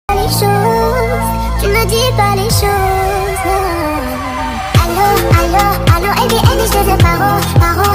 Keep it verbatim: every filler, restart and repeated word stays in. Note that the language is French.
Les choses, tu ne dis pas les choses. Allô, allô, allô, et bien, et je te paro, paro.